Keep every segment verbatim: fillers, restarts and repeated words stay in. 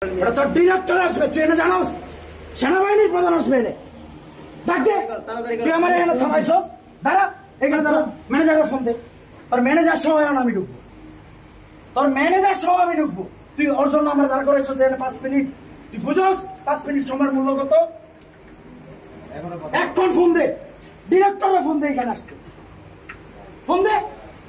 এটা তো ডিরেক্টর আসবে, তুই এটা জানোস? সেনাবাহিনীর প্রধান আসবে এনে ডাকতে, তুই আমার এখানে থামাইছস। দাঁড়া এখানে, দাঁড়া, ম্যানেজারের ফোন দে। তোর ম্যানেজার সহ আমি ঢুকবো, তোর ম্যানেজার সহ আমি ঢুকবো। তুই ওর জন্য আমরা দাঁড়া করেছিস এখানে পাঁচ মিনিট, তুই বুঝোস পাঁচ মিনিট সময়ের মূল্য কত? এখন ফোন দে, ডিরেক্টরের ফোন দে, এখানে আসতে ফোন দে।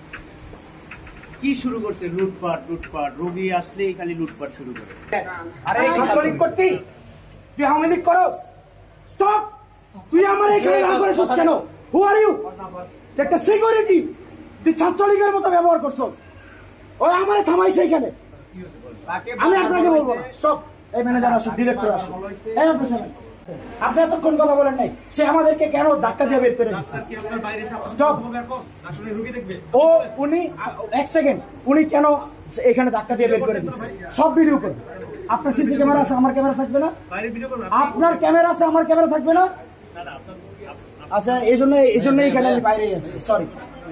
কি শুরু করছে? লুটপাট লুটপাট, রোগী আসলেই খালি লুটপাট শুরু করে। আরে ছাত্রলীগ করতি, তুই আওয়ামী লীগ করস? স্টপ! তুই আমার এখানে দাঁড় করেছিস কেন? হু আর ইউ? একটা সিকিউরিটি, তুই ছাত্রলীগের মতো ব্যবহার করছস। ওই আমারে থামাইছে এখানে, আমি আপনাকে বলবো না। স্টপ! এই ম্যানেজার আসুক, ডিরেক্টর আসুক। এই আপনি শোনেন, আপনি এতক্ষণ কথা বলেন নাই, সে আমাদেরকে কেন ধাক্কা দিয়ে বের করে দিচ্ছে? স্টপ! ও উনি এক সেকেন্ড, উনি কেন এখানে ধাক্কা দিয়ে বের করে দিচ্ছে? সব ভিডিও করবে। আপনার সিসি ক্যামেরা আছে, আমার ক্যামেরা থাকবে না? আপনার ক্যামেরা আছে, আমার ক্যামেরা থাকবে না? আচ্ছা, এই জন্য এই জন্য এখানে আমি বাইরে আছি, sorry.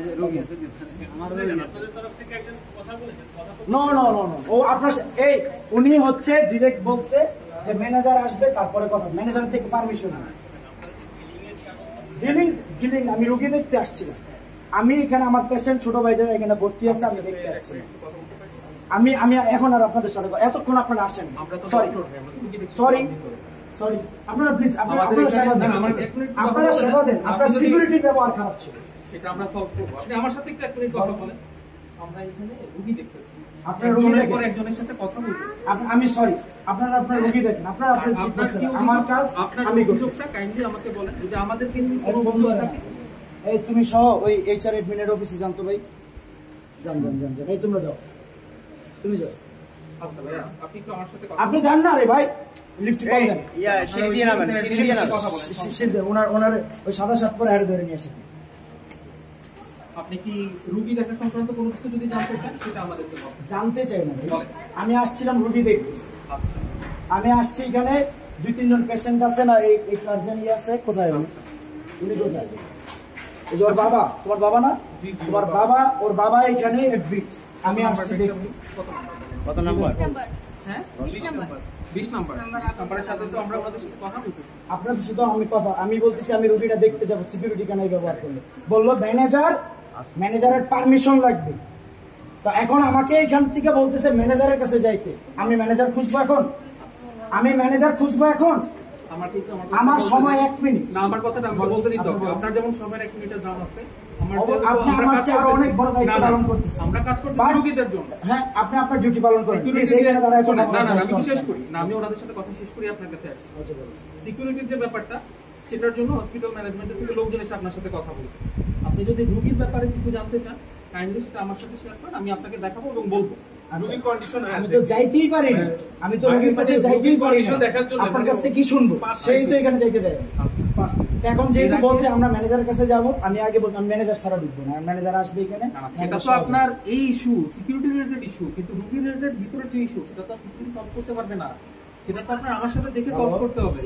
No no no no ও আপনার এই উনি হচ্ছে ডিরেক্ট বলছে যে ম্যানেজার আসবে, তারপরে কথা। ম্যানেজার থেকে পারমিশন ডিলিং ডিলিং আমি রোগী দেখতে আসছিলাম। আমি এখানে আমার পেশেন্ট ছোট ভাইদের এখানে ভর্তি আছে, আমি দেখতে আসছিলাম। আমি আমি এখন আর আপনাদের সাথে এতক্ষণ আপনারা আসেন, সরি সরি সরি আপনারা প্লিজ আপনারা সেবা দেন, আপনারা সেবা দেন। আপনার সিকিউরিটির ব্যবহার খারাপ ছিল, সেটা আমরা সলভ করব। আপনি আমার সাথে একটু এক মিনিট কথা বলেন। আমরা এখানে রোগী দেখতেছি, আপনার রোগী দেখেন, একজনের সাথে কথা বলতেছি। আমি সরি, আপনারা আপনার রোগী দেখেন, আপনারা আপনার ঠিক করছেন। আমার কাজ আমি করছি। কাইন্ডলি আমাকে বলেন, যদি আমাদের কিন্তু কোনো বন্ধু থাকে, এই তুমি সহ ওই এইচআর এডমিনের অফিসে জানতো ভাই, জান জান জান জান এই তোমরা যাও, তুমি যাও। আচ্ছা ভাইয়া, আপনি একটু আমার সাথে কথা আপনি জান না রে ভাই, লিফট কল দেন। ইয়া সিঁড়ি দিয়ে নামেন, সিঁড়ি দিয়ে নামেন। কথা বলেন। সিঁড়ি দিয়ে ওনার ওনার ওই সাদা শার্ট পরে হাড়ে ধরে নিয়ে আসেন। আপনি কি রোগী দেখা সংক্রান্ত কোনো কিছু যদি জানতে চান সেটা আমাদেরকে বলেন। জানতে চাই না ভাই, আমি আসছিলাম রুগী দেখতে। আচ্ছা, আমি আসছি এখানে, দুই তিনজন পেশেন্ট আছে না, এই এই গার্জেন আছে। কোথায় উনি? উনি কোথায়? এই যে ওর বাবা, তোমার বাবা না? তোমার বাবা, ওর বাবা এখানে এডমিট। আমি আসছি দেখতে। কত নাম্বার? হ্যাঁ বিশ নাম্বার। বিশ নাম্বার নাম্বারের সাথে তো আমরা ওনাদের সাথে কথা বলতেছি। আপনাদের সাথে আমি কথা আমি বলতেছি, আমি রুগীটা দেখতে যাবো, সিকিউরিটি কেন ব্যবহার করলো? বললো ম্যানেজার, ম্যানেজারের পারমিশন লাগবে। তো এখন আমাকে এখান থেকে বলতেছে ম্যানেজারের কাছে যাইতে। আমি ম্যানেজার খুঁজবো এখন, আমি ম্যানেজার খুঁজবো এখন। আমার কিন্তু আমার সময় এক মিনিট না, আমার কথাটা আমি বলতে দিতে হবে। আপনার যেমন সময় এক মিনিটের দাম আছে, আপনি আমার চেয়ে আরো অনেক বড় দায়িত্ব পালন করতেছেন। আমরা কাজ করতে রোগীদের জন্য। হ্যাঁ, আপনি আপনার ডিউটি পালন করেন। এইখানে দাঁড়ায় এখন না না আমি শেষ করি না, আমি ওনাদের সাথে কথা শেষ করি, আপনার কাছে আসি। সিকিউরিটির যে ব্যাপারটা, সেটার জন্য হসপিটাল ম্যানেজমেন্টের থেকে লোকজন এসে আপনার সাথে কথা বলবে। আপনি যদি রোগীর ব্যাপারে কিছু জানতে চান, কাইন্ডলি সেটা আমার সাথে শেয়ার করেন, আমি আপনাকে দেখাবো এবং বলবো। রোগীর কন্ডিশন আমি তো যাইতেই পারি না, আমি তো রোগীর কাছে যাইতেই পারি না। দেখার জন্য আপনার কাছ থেকে কি শুনবো? সেই তো এখানে যাইতে দেয়। এখন যেহেতু বলছে আমরা ম্যানেজারের কাছে যাবো, আমি আগে বলতাম ম্যানেজার ছাড়া ঢুকবো না, ম্যানেজার আসবে এখানে। সেটা তো আপনার এই ইস্যু, সিকিউরিটি রিলেটেড ইস্যু, কিন্তু রোগী রিলেটেড ভিতরে যে ইস্যু, সেটা তো সিকিউরিটি সলভ করতে পারবে না। সেটা তো আপনার আমার সাথে দেখে সলভ করতে হবে।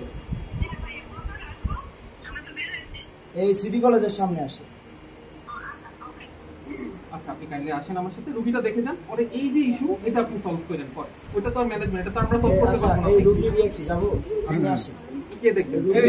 এই সিটি কলেজের সামনে আসে। আচ্ছা, আপনি কাইন্ডলি আসেন আমার সাথে, রোগীটা দেখে যান, পরে এই যে ইস্যু, এটা আপনি সলভ করেন পরে। ওটা তো আর ম্যানেজমেন্ট, এটা তো আমরা সলভ করতে পারবো না। এই রোগী দিয়ে কি যাবো? আমি আসি, কে দেখবেন?